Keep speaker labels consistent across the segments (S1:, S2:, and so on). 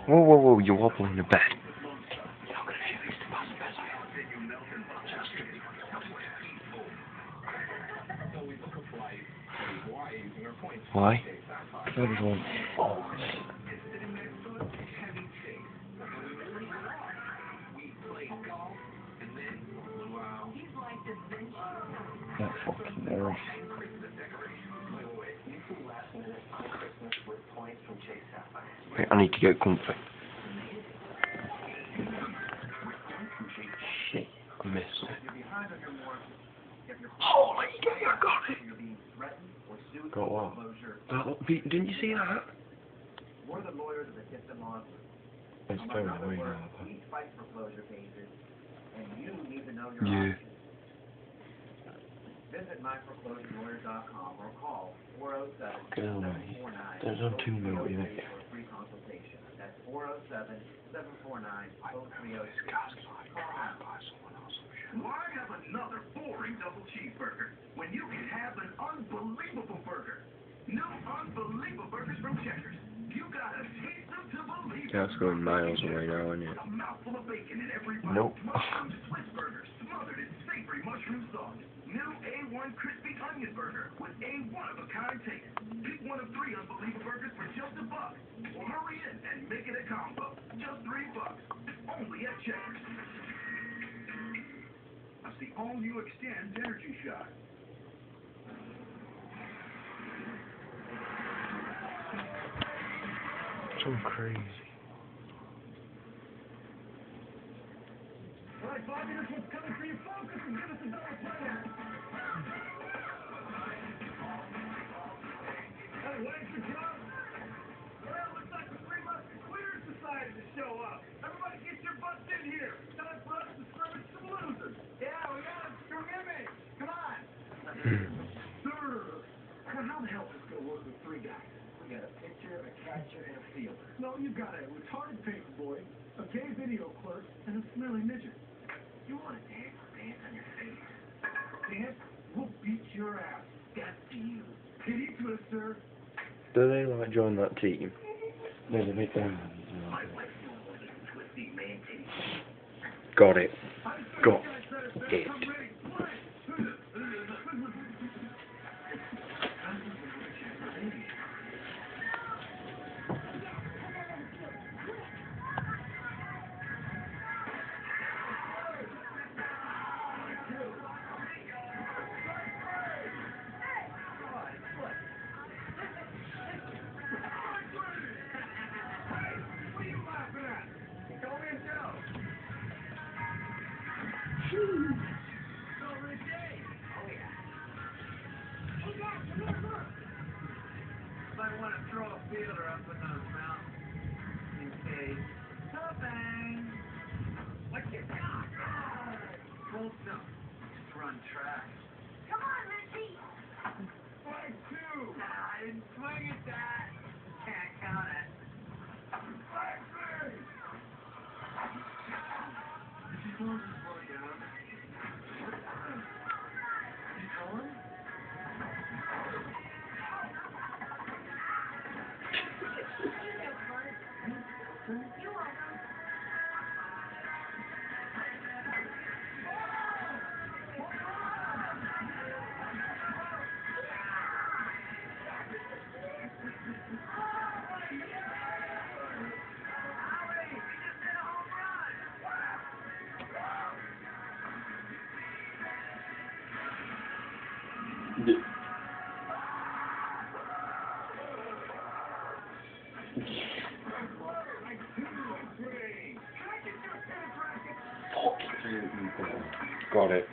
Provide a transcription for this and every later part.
S1: Whoa, whoa, whoa, you're wobbling the bed. Why? Everyone. That fucking error. Wait, I need to get comfy. Shit, I missed it. Holy gay, I got it! Got what? Didn't you see that? It's very annoying now. Yeah.
S2: Visit myforeclosurelawyer.com or call 407
S1: There's on 2 mil, you know.
S2: free consultation. That's 407 749 Why have another boring double cheeseburger when you can have an unbelievable burger? New unbelievable burgers from Checkers. You gotta taste them to believe.
S1: Yeah, it's going miles away now, isn't it?
S2: A mouthful of bacon in every bite.
S1: Nope.
S2: Mushroom Swiss burger smothered in savory mushroom sauce. New A1 crispy onion burger with a one-of-a-kind taste. Pick one of 3 unbelievable burgers for just $1. Hurry in and make it a combo. Just $3. Only at Checkers. That's the all-new Extend Energy Shot.
S1: So crazy.
S2: All right, 5 minutes, what's coming for you, focus and give us a dollar plan. Hey, what's your job? Well, looks like the Three Musketeers decided to show up. Everybody get your butts in here. Time for us to scrimmage some losers. Yeah, we got a scrimmage. Come on. Sir, how the hell does this go work with 3 guys? We got a pitcher, a catcher, and a fielder. No, you got a retarded paper boy, a gay video clerk, and a smelly midget. You want to dance? Dance on your face. Dance? We'll beat your ass. That's to you. Pity twister.
S1: Do they like join that team? No, they make them. Got it. Got it.
S2: Might want to throw a fielder up in those mountains in case. Bang! What you got? Pull some. Run track.
S3: Come on, Richie.
S2: Strike 2! Nah, I didn't swing at that. Can't count it. Strike 3! Did you throw this ball down? Did you throw him?
S1: Got it.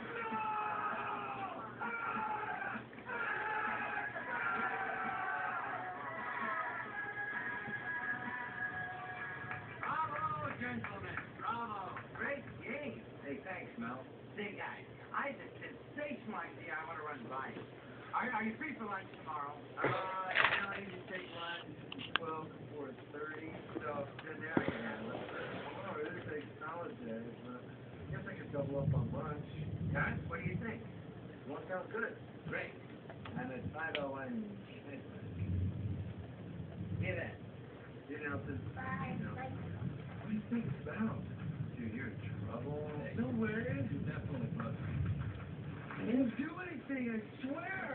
S2: Bravo, gentlemen. Bravo. Great game. Hey, thanks, Mel. Say, guys, I had a sensational idea I want to run by you. Are you free for lunch tomorrow? I need to take lunch 12 to 4:30, so then there I can handle it. Oh, it is a solid day, but I guess I could double up on lunch. Guys, what do you think? One sounds good. Great. And it's 501 Schmidt. Hey then. You know, what do you think it's about? Dude, you're in trouble. No worries. You're definitely bugging. I won't do anything, I swear.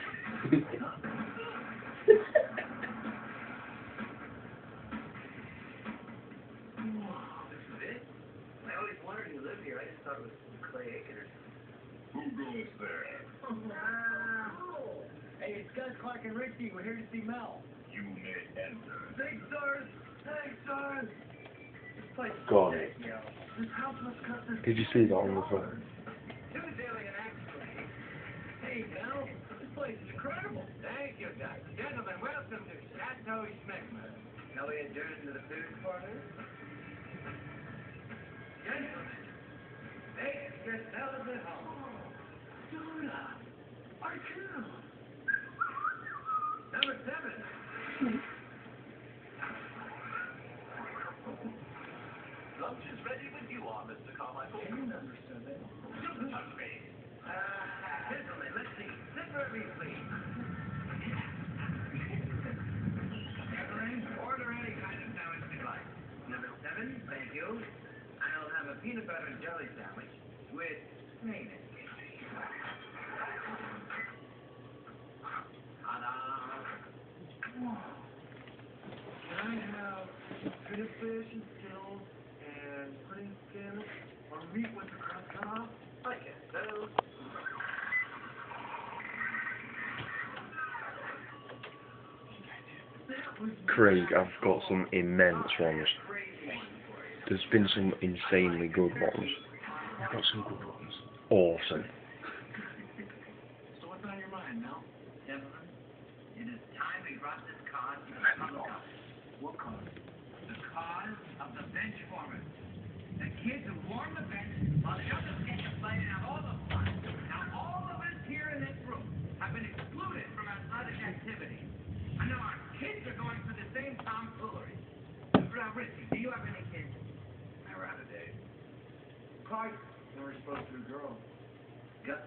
S2: This is it? I always wondered who lived here. I just thought it was Clay Aiken or something. Who goes there? Hey, it's Gus, Clark, and Richie. We're here to see Mel. You may enter. Thanks, Stars. Thanks, Stars. This place is
S1: Go on.
S2: sick, yo. This house must cut this.
S1: Did you see that on the phone?
S2: Who's alien actually? Hey, Mel. This place is incredible. Thank you, Gus. Gentlemen, welcome to Chateau Schmeckman. Shall we adjourn to the food corner? Gentlemen, make yourselves at home. Dora, Arturo. Number 7. Lunch is ready with you on, Mr. Carmichael. Number 7. Super touch me. Gentlemen, let's see. Separately, please. Gentlemen, order any kind of sandwich you like. Number 7, thank you. I'll have a peanut butter and jelly sandwich with mayonnaise. Can I have tuna fish and skills and pudding skin or meat with the crust cut off? I guess so.
S1: Craig, I've got some immense ones. There's been some insanely good ones. I've got some good ones. Awesome.
S2: So what's on your mind, Mel? Gentlemen, it is time we brought this cause to the public eye. What cause? The cause of the bench warmers. The kids who warm the bench while the others get to play and have all the fun. Now all of us here in this room have been excluded from athletic activities. And now our kids are going through the same tomfoolery. Now, Richie, do you have any kids? Never had a date. Clark, never spoke to a girl. Gus?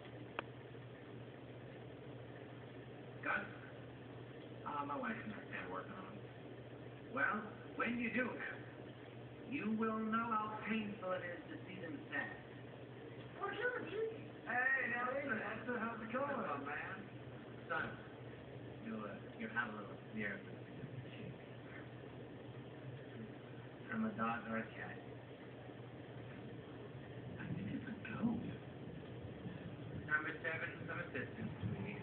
S2: Gus? My wife and I are working on it. Well, when you do have it, you will know how painful it is to see them sad. For sure, gee. Hey, now listen, how's it going? Oh, man. Son, you have a little beer. From a dog or a cat. I think it's a goat. Number 7, some assistance, please.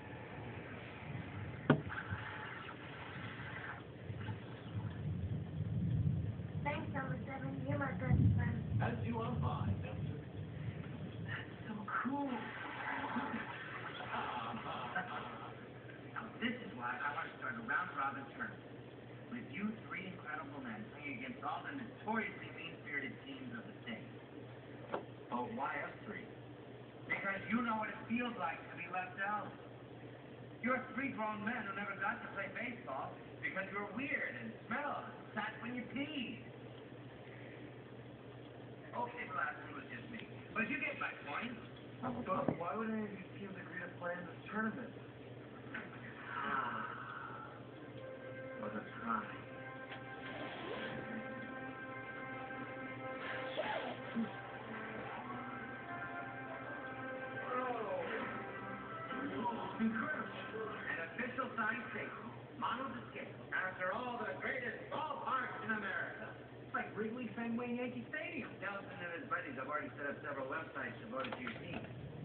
S3: Thanks, number 7. You're my best friend.
S2: As you are mine, Nelson. That's so cool. Now, this is why I want to start a round-robin tournament. With you 3 incredible men playing against all the notoriously mean-spirited teams of the state. Oh, why us 3? Because you know what it feels like to be left out. You're 3 grown men who never got to play baseball because you were weird and smelled and sat when you peed. Okay, class, it was just me. But you get my point. But why would any of these teams agree to play in this tournament? For the prize. Incredible. An official signed statement. Models escape. After all, the greatest ballparks in America. It's like Wrigley, Fenway, Yankee Stadium. Nelson and his buddies have already set up several websites devoted to your team.